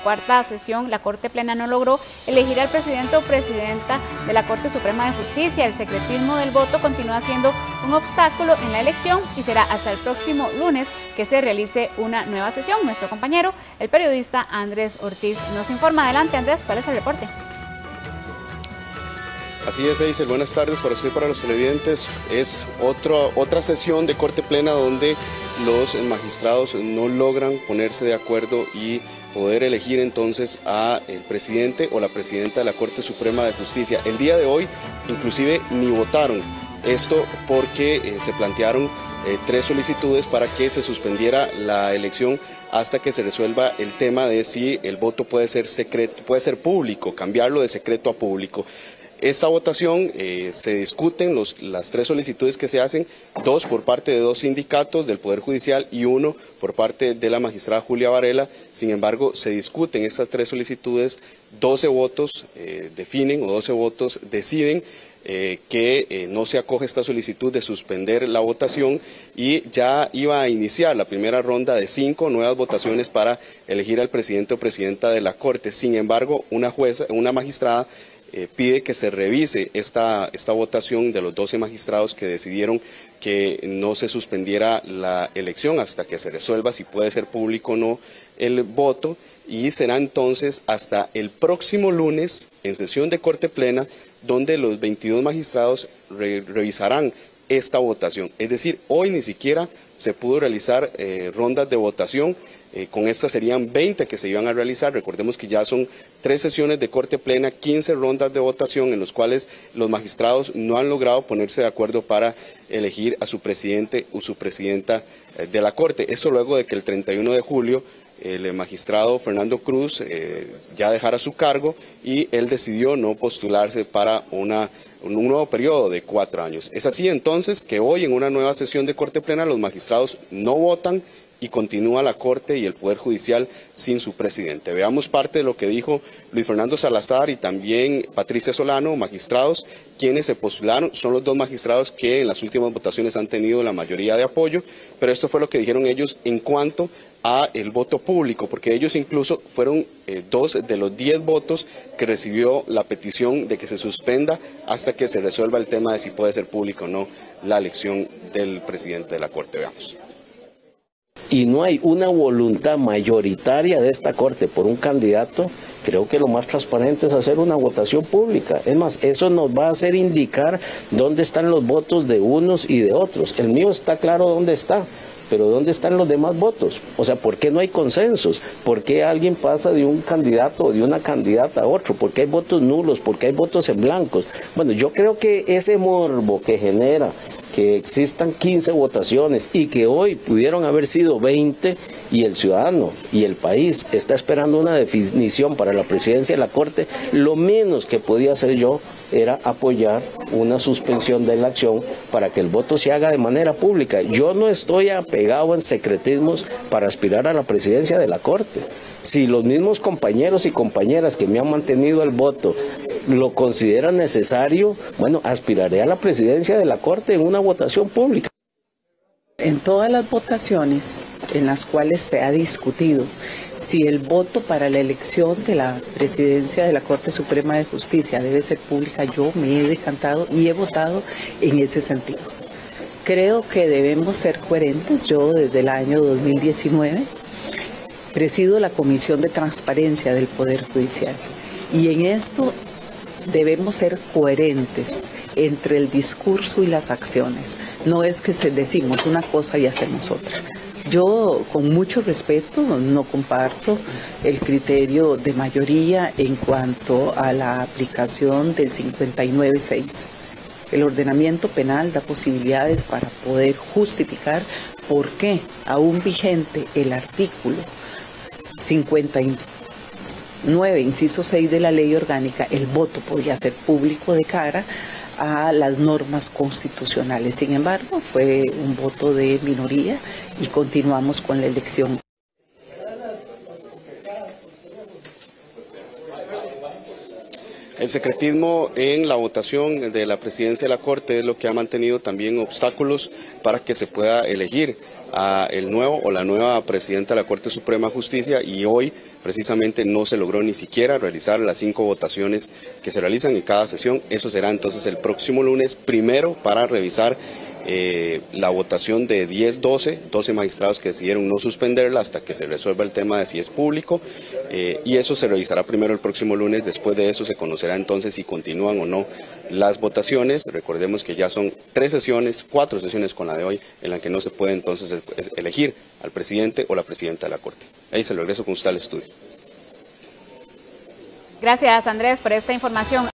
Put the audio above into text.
Por cuarta sesión, la Corte Plena no logró elegir al presidente o presidenta de la Corte Suprema de Justicia. El secretismo del voto continúa siendo un obstáculo en la elección y será hasta el próximo lunes que se realice una nueva sesión. Nuestro compañero, el periodista Andrés Ortiz, nos informa. Adelante, Andrés, ¿cuál es el reporte? Así es, Eisel, buenas tardes para usted y para los televidentes. Es otra sesión de Corte Plena donde los magistrados no logran ponerse de acuerdo y poder elegir entonces a el presidente o la presidenta de la Corte Suprema de Justicia. El día de hoy inclusive ni votaron, esto porque se plantearon 3 solicitudes para que se suspendiera la elección hasta que se resuelva el tema de si el voto puede ser secreto, puede ser público, cambiarlo de secreto a público. Esta votación se discuten las 3 solicitudes que se hacen, 2 por parte de 2 sindicatos del Poder Judicial y 1 por parte de la magistrada Julia Varela. Sin embargo, se discuten estas 3 solicitudes, 12 votos definen o 12 votos deciden que no se acoge esta solicitud de suspender la votación y ya iba a iniciar la primera ronda de 5 nuevas votaciones para elegir al presidente o presidenta de la Corte. Sin embargo, una magistrada pide que se revise esta votación de los 12 magistrados que decidieron que no se suspendiera la elección hasta que se resuelva si puede ser público o no el voto, y será entonces hasta el próximo lunes en sesión de Corte Plena donde los 22 magistrados revisarán esta votación. Es decir, hoy ni siquiera se pudo realizar rondas de votación. Con estas serían 20 que se iban a realizar. Recordemos que ya son 3 sesiones de Corte Plena, 15 rondas de votación en los cuales los magistrados no han logrado ponerse de acuerdo para elegir a su presidente o su presidenta de la Corte. Esto luego de que el 31 de julio el magistrado Fernando Cruz ya dejara su cargo y él decidió no postularse para un nuevo periodo de 4 años. Es así entonces que hoy en una nueva sesión de Corte Plena los magistrados no votan y continúa la Corte y el Poder Judicial sin su presidente. Veamos parte de lo que dijo Luis Fernando Salazar y también Patricia Solano, magistrados, quienes se postularon. Son los 2 magistrados que en las últimas votaciones han tenido la mayoría de apoyo, pero esto fue lo que dijeron ellos en cuanto a el voto público, porque ellos incluso fueron 2 de los 10 votos que recibió la petición de que se suspenda hasta que se resuelva el tema de si puede ser público o no la elección del presidente de la Corte. Veamos. Y no hay una voluntad mayoritaria de esta Corte por un candidato, creo que lo más transparente es hacer una votación pública. Es más, eso nos va a hacer indicar dónde están los votos de unos y de otros. El mío está claro dónde está, pero ¿dónde están los demás votos? O sea, ¿por qué no hay consensos? ¿Por qué alguien pasa de un candidato o de una candidata a otro? ¿Por qué hay votos nulos? ¿Por qué hay votos en blancos? Bueno, yo creo que ese morbo que genera que existan 15 votaciones y que hoy pudieron haber sido 20 y el ciudadano y el país está esperando una definición para la presidencia de la Corte, lo menos que podía hacer yo era apoyar una suspensión de la acción para que el voto se haga de manera pública. Yo no estoy apegado en secretismos para aspirar a la presidencia de la Corte. Si los mismos compañeros y compañeras que me han mantenido el voto lo consideran necesario, bueno, aspiraré a la presidencia de la Corte en una votación pública. En todas las votaciones en las cuales se ha discutido si el voto para la elección de la presidencia de la Corte Suprema de Justicia debe ser pública, yo me he decantado y he votado en ese sentido. Creo que debemos ser coherentes. Yo desde el año 2019 presido la Comisión de Transparencia del Poder Judicial y en esto debemos ser coherentes entre el discurso y las acciones. No es que decimos una cosa y hacemos otra. Yo, con mucho respeto, no comparto el criterio de mayoría en cuanto a la aplicación del 59.6. El ordenamiento penal da posibilidades para poder justificar por qué, aún vigente el artículo 59, inciso 6 de la ley orgánica, el voto podría ser público de cara a las normas constitucionales. Sin embargo, fue un voto de minoría y continuamos con la elección. El secretismo en la votación de la presidencia de la Corte es lo que ha mantenido también obstáculos para que se pueda elegir a el nuevo o la nueva presidenta de la Corte Suprema de Justicia, y hoy precisamente no se logró ni siquiera realizar las 5 votaciones que se realizan en cada sesión. Eso será entonces el próximo lunes, primero para revisar la votación de 12 magistrados que decidieron no suspenderla hasta que se resuelva el tema de si es público, y eso se revisará primero el próximo lunes. Después de eso se conocerá entonces si continúan o no las votaciones. Recordemos que ya son 4 sesiones con la de hoy en la que no se puede entonces elegir al presidente o la presidenta de la Corte. Ahí se lo regreso con usted al estudio. Gracias, Andrés, por esta información.